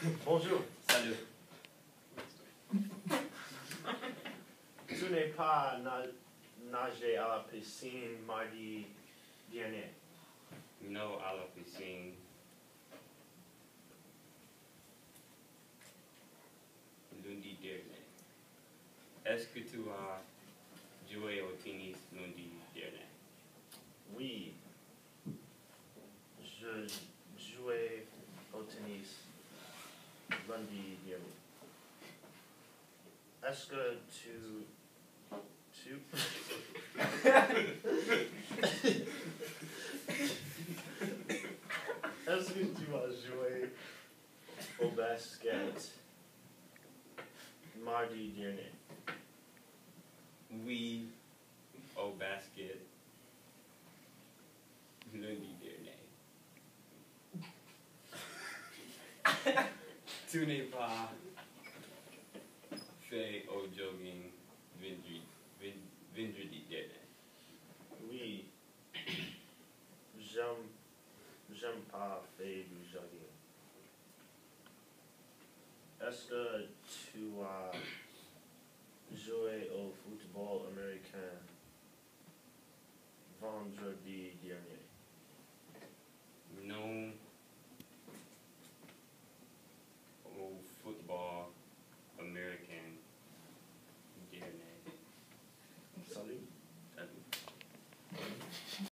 Bonjour. Salut. Tu n'es pas nagé à la piscine mardi dernier. No à la piscine. Lundi dernier. Est-ce que tu as joué au tennis lundi dernier? Oui. Je jouais au tennis lundi dernier. Est-ce que tu Est-ce que tu as joué au basket mardi dernier? Oui, au basket lundi dernier. Tu n'es pas fait au jogging vendredi dernier. Oui. J'aime pas faire du jogging. Est-ce que tu as joué au football américain vendredi dernier? Non,